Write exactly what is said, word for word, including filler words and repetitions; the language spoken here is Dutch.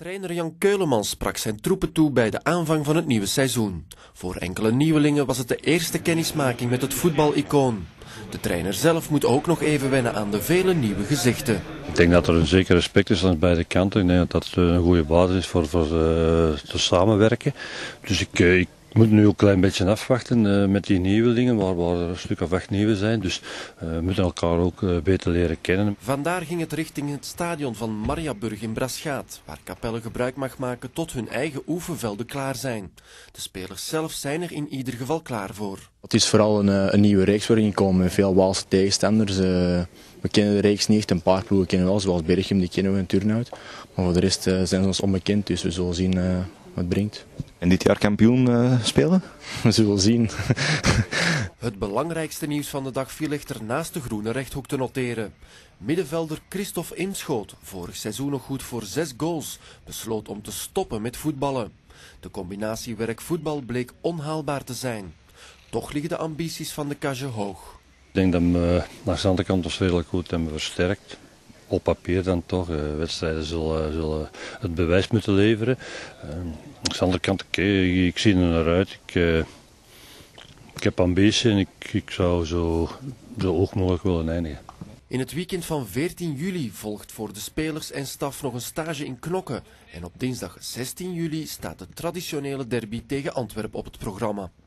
Trainer Jan Keulemans sprak zijn troepen toe bij de aanvang van het nieuwe seizoen. Voor enkele nieuwelingen was het de eerste kennismaking met het voetbalicoon. De trainer zelf moet ook nog even wennen aan de vele nieuwe gezichten. Ik denk dat er een zeker respect is aan beide kanten. Ik denk dat het een goede basis is voor, voor uh, te samenwerken. Dus ik, uh, ik moet nu ook een klein beetje afwachten uh, met die nieuwelingen, waar, waar er een stuk of acht nieuwe zijn. Dus uh, we moeten elkaar ook uh, beter leren kennen. Vandaar ging het richting het stadion van Mariaburg in Braschaat, waar Capelle gebruik mag maken tot hun eigen oefenvelden klaar zijn. De spelers zelf zijn er in ieder geval klaar voor. Het is vooral een, een nieuwe reeks waarin gekomen met veel Waalse tegenstanders. Uh, we kennen de reeks niet echt, een paar ploegen kennen we wel, zoals Berchem, die kennen we in Turnhout. Maar voor de rest uh, zijn ze ons onbekend, dus we zullen zien uh, wat het brengt. En dit jaar kampioen uh, spelen? We zullen zien. Het belangrijkste nieuws van de dag viel echter naast de groene rechthoek te noteren. Middenvelder Christophe Inschoot, vorig seizoen nog goed voor zes goals, besloot om te stoppen met voetballen. De combinatie werk-voetbal bleek onhaalbaar te zijn. Toch liggen de ambities van de Cage hoog. Ik denk dat we naar de andere kant ons redelijk goed hebben versterkt. Op papier dan toch. Uh, wedstrijden zullen, zullen het bewijs moeten leveren. Uh, aan de andere kant, okay, ik zie er naar uit. Ik, uh, ik heb ambitie en ik, ik zou zo, zo hoog mogelijk willen eindigen. In het weekend van veertien juli volgt voor de spelers en staf nog een stage in Knokke. En op dinsdag zestien juli staat de traditionele derby tegen Antwerpen op het programma.